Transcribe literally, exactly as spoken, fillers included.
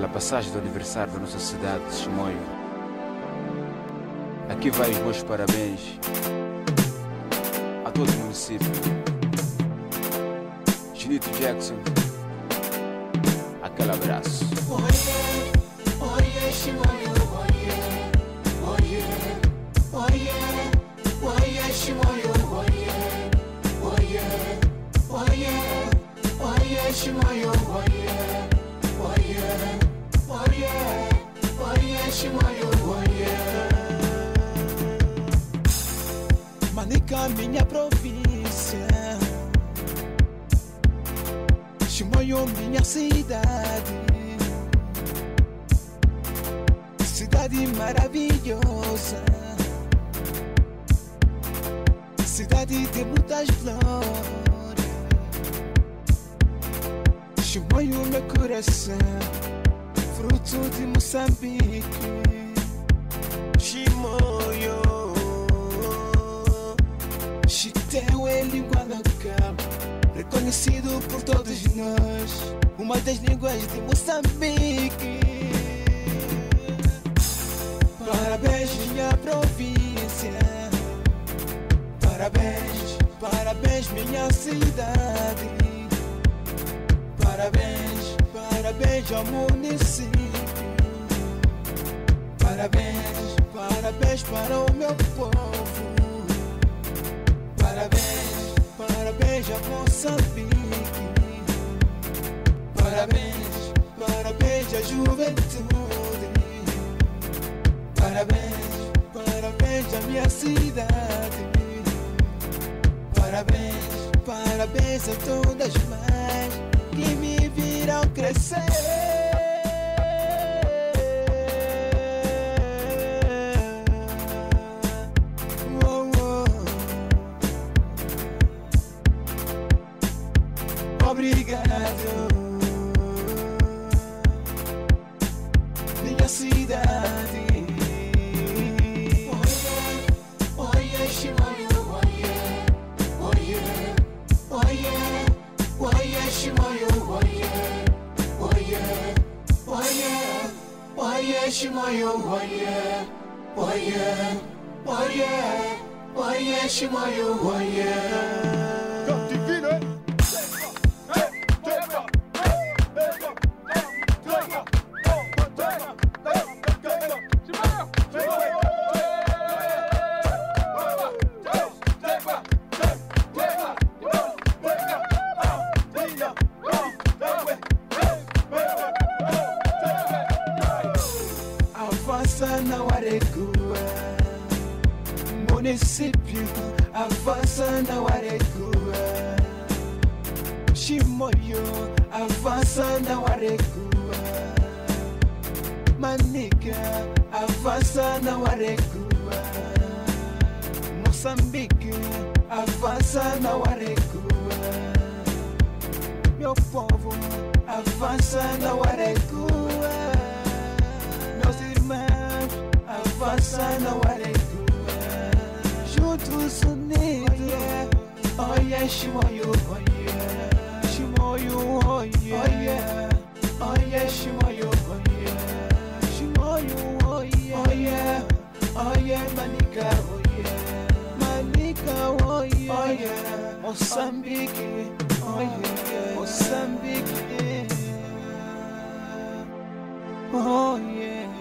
pela passagem do aniversário da nossa cidade de Chimoio. Aqui vai os meus parabéns a todo o município. Chinito Jackson, aquele abraço. Oye, oye, Chimoio, oye, oye, oye, oye, Chimoio, oye, oye, oye, oye, Chimoio, oye, oye, oye, oye, Chimoio, oye. Manica, minha província, Chimoio, minha cidade, cidade maravilhosa, cidade de muitas flores. Chimoio, meu coração, fruto de Moçambique. Chimoio, Chiteu é língua local, reconhecido por todos nós, uma das línguas de Moçambique. Parabéns, minha província, parabéns, parabéns, minha cidade, parabéns, parabéns ao município, parabéns, parabéns para o meu povo, parabéns, parabéns a Moçambique, parabéns, parabéns à juventude, parabéns, parabéns à minha cidade, parabéns, parabéns a todas as mães que me viram crescer. Obrigado, minha cidade. Oye, oye, Chimoio, oye, oye, oye, oye, Chimoio, oye, oye, oye, oye, Chimoio, oye, oye, oye, oye, Chimoio, oye. Avança na Aregua, município, avança na Aregua. Chimoio, avança na Aregua. Manica, avança na Aregua. Moçambique, avança na Aregua. Meu povo, avança na Aregua. Meus irmãos, avança na Aregua. Juntos unidos, oye, Chimoio, oye, Chimoio, oye, oye, Chimoio, oye, Chimoio, oye, oye, oye, Manica, oye, Manica, oye, oye, Moçambique, oye, Moçambique, oh yeah.